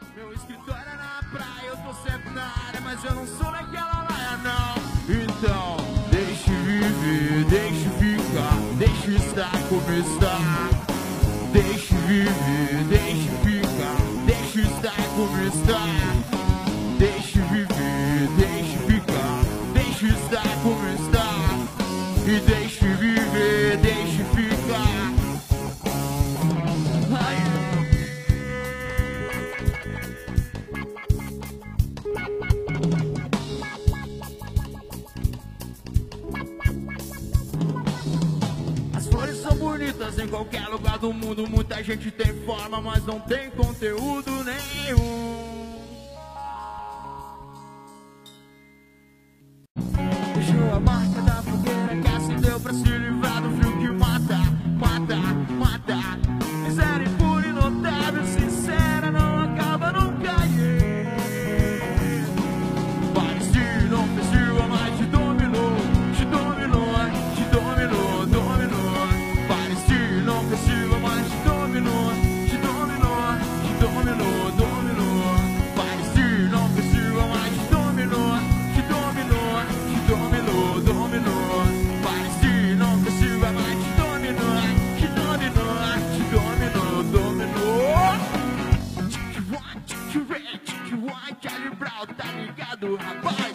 Meu escritório é na praia, eu tô sempre na área, mas eu não sou daquela laia, não. Então, deixe viver, deixe ficar, deixe estar como está. Deixe viver, deixe ficar, deixe estar como está. Deixe viver, deixe ficar, deixe estar como está. E deixe viver, deixe ficar. As flores são bonitas em qualquer lugar do mundo. Muita gente tem forma, mas não tem conteúdo nenhum. Deixou a marca da fogueira que acendeu pra se livrar do frio que mata, mata, mata. Miséria impune, notável, sincera, não acaba nunca. Parecia, não fez, mas te dominou, te dominou, te dominou, dominou. Parecia, não fez, mas te dominou, te dominou, te dominou, dominou. Parecia, não fez, mas te dominou, te dominou, te dominou, dominou. Parecia, não fez, mas te dominou, te dominou, te dominou, dominou. Tiki-one, tiki-red, tiki-one, Charlie Brown, tá ligado, rapaz?